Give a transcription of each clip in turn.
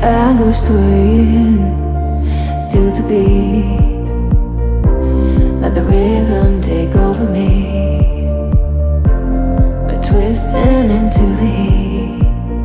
and we're swaying to the beat. Let the rhythm take over me. We're twisting into the heat.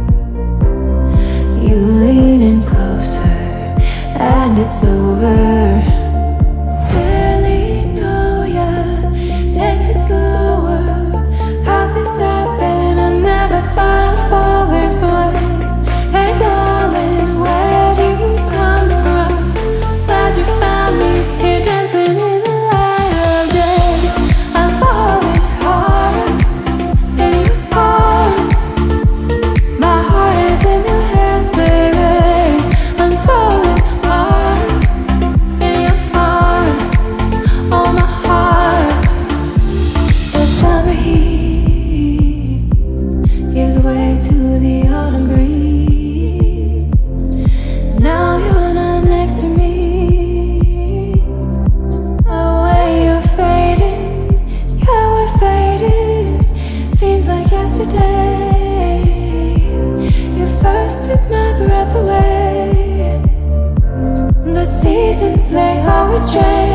You leaning closer and it's over. Barely know ya, take it slower. How this happened, I never thought I'd fall this way. Hey darling, where'd you come from? Glad you found me here dancing in the light of day. I'm falling hard in your arms. My heart is in your hands, baby. I'm falling hard in your arms. Oh, my heart. The summer heat gives way to the autumn breeze. Now you're not next to me. Away you're fading, yeah we're fading. Seems like yesterday you first took my breath away. The seasons, they always change.